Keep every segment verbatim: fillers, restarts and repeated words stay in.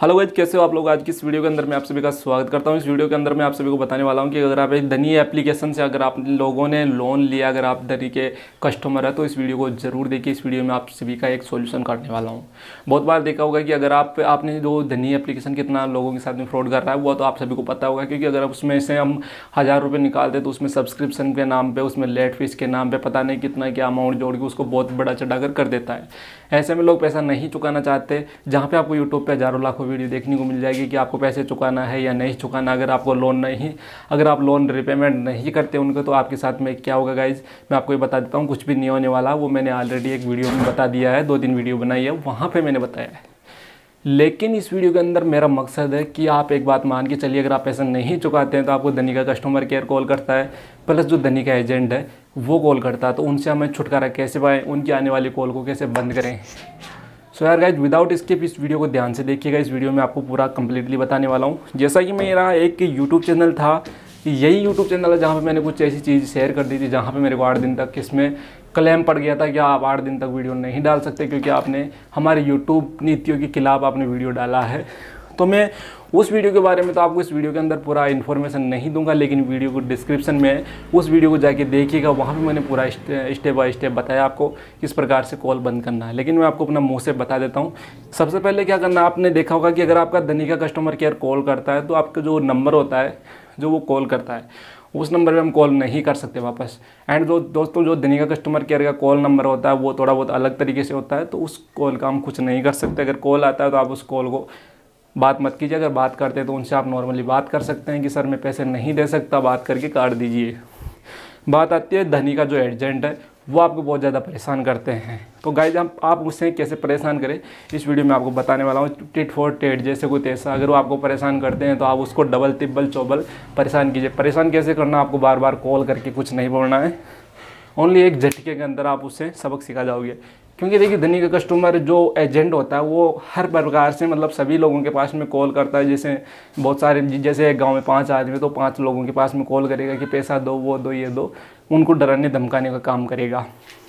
Hello guys, कैसे हो आप लोग। आज की इस वीडियो के अंदर मैं आप सभी का स्वागत करता हूं। इस वीडियो के अंदर मैं आप सभी को बताने वाला हूं कि अगर आप एक धनी एप्लीकेशन से अगर आप लोगों ने लोन लिया, अगर आप धनी के कस्टमर है तो इस वीडियो को जरूर देखिए। इस वीडियो में आप सभी का एक सॉल्यूशन काटने वाला हूं। बहुत बार देखा होगा कि अगर आप आपने जो धनी एप्लीकेशन कितना लोगों के साथ में फ्रॉड कर रहा है वो तो आप सभी को पता होगा, क्योंकि अगर उसमें से हम हज़ार रुपये निकालते तो उसमें सब्सक्रिप्शन के नाम पर, उसमें लेट फीस के नाम पर पता नहीं कितना क्या अमाउंट जोड़ के उसको बहुत बड़ा चढ़ाकर कर देता है। ऐसे में लोग पैसा नहीं चुकाना चाहते, जहाँ पे आपको यूट्यूब पे हज़ारों लाखों वीडियो देखने को मिल जाएगी कि आपको पैसे चुकाना है या नहीं चुकाना। अगर आपको लोन नहीं अगर आप लोन रिपेमेंट नहीं करते उनको तो आपके साथ में क्या होगा गाइज, मैं आपको ये बता देता हूँ। कुछ भी नहीं होने वाला, वो मैंने ऑलरेडी एक वीडियो में बता दिया है, दो तीन वीडियो बनाई है, वहाँ पर मैंने बताया है। लेकिन इस वीडियो के अंदर मेरा मकसद है कि आप एक बात मान के चलिए, अगर आप पैसा नहीं चुकाते हैं तो आपको धनी का कस्टमर केयर कॉल करता है, प्लस जो धनी का एजेंट है वो कॉल करता है। तो उनसे हमें छुटकारा कैसे पाएँ, उनकी आने वाली कॉल को कैसे बंद करें। सो यार गाइज, विदाउट स्किप इस वीडियो को ध्यान से देखिएगा। इस वीडियो में आपको पूरा कंप्लीटली बताने वाला हूँ। जैसा कि मेरा एक यूट्यूब चैनल था, यही यूट्यूब चैनल है जहाँ पे मैंने कुछ ऐसी चीज़ शेयर कर दी थी जहाँ पे मेरे को आठ दिन तक इसमें क्लेम पड़ गया था कि आप आठ दिन तक वीडियो नहीं डाल सकते क्योंकि आपने हमारे यूट्यूब नीतियों के खिलाफ आपने वीडियो डाला है। तो मैं उस वीडियो के बारे में तो आपको इस वीडियो के अंदर पूरा इन्फॉर्मेशन नहीं दूंगा, लेकिन वीडियो को डिस्क्रिप्शन में उस वीडियो को जाके देखिएगा। वहाँ पे मैंने पूरा स्टेप बाय स्टेप बताया आपको किस प्रकार से कॉल बंद करना है। लेकिन मैं आपको अपना मुँह से बता देता हूँ। सबसे पहले क्या करना, आपने देखा होगा कि अगर आपका धनी का कस्टमर केयर कॉल करता है तो आपका जो नंबर होता है जो वो कॉल करता है उस नंबर पे हम कॉल नहीं कर सकते वापस। एंड जो दोस्तों जो धनी का कस्टमर केयर का कॉल नंबर होता है वो थोड़ा बहुत अलग तरीके से होता है, तो उस कॉल का हम कुछ नहीं कर सकते। अगर कॉल आता है तो आप उस कॉल को बात मत कीजिए। अगर बात करते हैं तो उनसे आप नॉर्मली बात कर सकते हैं कि सर मैं पैसे नहीं दे सकता, बात करके काट दीजिए। बात आती है धनी का जो एजेंट है वो आपको बहुत ज़्यादा परेशान करते हैं। तो गाइज हम आप उससे कैसे परेशान करें इस वीडियो में आपको बताने वाला हूँ। टिट फॉर टेट जैसे कोई तैसा अगर वो आपको परेशान करते हैं तो आप उसको डबल तिब्बल चौबल परेशान कीजिए। परेशान कैसे करना, आपको बार बार कॉल करके कुछ नहीं बोलना है, ओनली एक झटके के अंदर आप उससे सबक सिखा जाओगे। क्योंकि देखिए धनी का कस्टमर जो एजेंट होता है वो हर प्रकार से मतलब सभी लोगों के पास में कॉल करता है। जैसे बहुत सारे, जैसे एक गांव में पांच आदमी तो पांच लोगों के पास में कॉल करेगा कि पैसा दो, वो दो, ये दो, उनको डराने धमकाने का काम करेगा।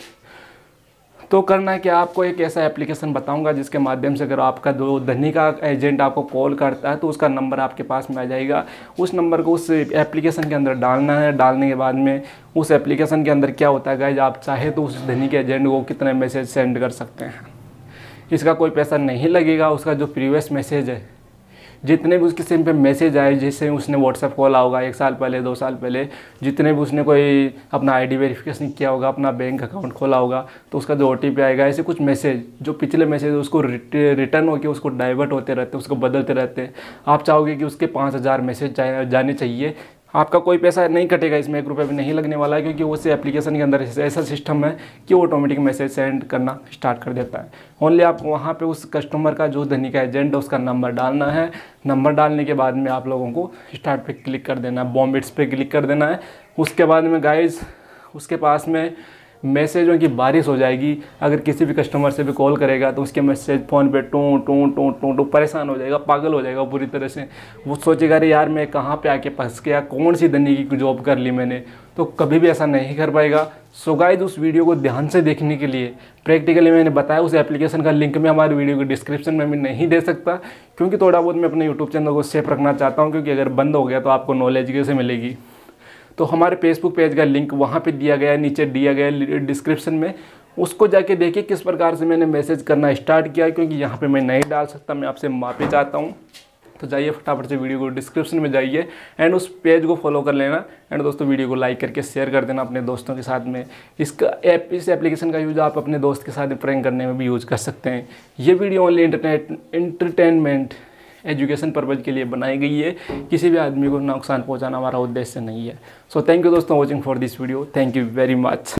तो करना है कि आपको एक ऐसा एप्लीकेशन बताऊंगा जिसके माध्यम से अगर आपका जो धनी का एजेंट आपको कॉल करता है तो उसका नंबर आपके पास में आ जाएगा। उस नंबर को उस एप्लीकेशन के अंदर डालना है। डालने के बाद में उस एप्लीकेशन के अंदर क्या होता है गाइज, आप चाहे तो उस धनी के एजेंट को कितने मैसेज सेंड कर सकते हैं। इसका कोई पैसा नहीं लगेगा। उसका जो प्रीवियस मैसेज है, जितने भी उसके सिम पे मैसेज आए, जैसे उसने व्हाट्सएप कॉल होगा एक साल पहले, दो साल पहले, जितने भी उसने कोई अपना आईडी वेरिफिकेशन किया होगा, अपना बैंक अकाउंट खोला होगा, तो उसका जो ओटीपी आएगा, ऐसे कुछ मैसेज जो पिछले मैसेज उसको रिटर्न होकर उसको डाइवर्ट होते रहते, उसको बदलते रहते हैं। आप चाहोगे कि उसके पाँच हज़ार मैसेज जाने चाहिए, आपका कोई पैसा नहीं कटेगा, इसमें एक रुपये भी नहीं लगने वाला है, क्योंकि उस एप्लीकेशन के अंदर ऐसा सिस्टम है कि वो ऑटोमेटिक मैसेज सेंड करना स्टार्ट कर देता है। ओनली आप वहाँ पे उस कस्टमर का जो धनी का एजेंट है उसका नंबर डालना है। नंबर डालने के बाद में आप लोगों को स्टार्ट पे क्लिक कर देना है, बॉम्बिट्स पे क्लिक कर देना है। उसके बाद में गाइज उसके पास में मैसेजों की बारिश हो जाएगी। अगर किसी भी कस्टमर से भी कॉल करेगा तो उसके मैसेज फ़ोन पे टू टू टू टू टू परेशान हो जाएगा, पागल हो जाएगा पूरी तरह से। वो सोचेगा अरे यार मैं कहाँ पे आके फंस गया, कौन सी धनी की जॉब कर ली मैंने। तो कभी भी ऐसा नहीं कर पाएगा। सो गाइस उस वीडियो को ध्यान से देखने के लिए प्रैक्टिकली मैंने बताया, उस एप्लीकेशन का लिंक मैं हमारी वीडियो के डिस्क्रिप्शन में भी नहीं दे सकता, क्योंकि थोड़ा बहुत मैं अपने यूट्यूब चैनल को सेफ रखना चाहता हूँ, क्योंकि अगर बंद हो गया तो आपको नॉलेज कैसे मिलेगी। तो हमारे फेसबुक पेज का लिंक वहाँ पे दिया गया है, नीचे दिया गया है डिस्क्रिप्शन में, उसको जाके देखिए किस प्रकार से मैंने मैसेज करना स्टार्ट किया, क्योंकि यहाँ पे मैं नहीं डाल सकता, मैं आपसे माफ़ी चाहता हूँ। तो जाइए फटाफट से वीडियो को डिस्क्रिप्शन में जाइए एंड उस पेज को फॉलो कर लेना। एंड दोस्तों वीडियो को लाइक करके शेयर कर देना अपने दोस्तों के साथ में। इसका ऐप इस एप्लीकेशन का यूज़ आप अपने दोस्त के साथ प्रैंक करने में भी यूज़ कर सकते हैं। ये video only internet entertainment education purpose के लिए बनाई गई है, किसी भी आदमी को नुकसान पहुंचाना हमारा उद्देश्य नहीं है। सो थैंक यू दोस्तों watching for this video, thank you very much.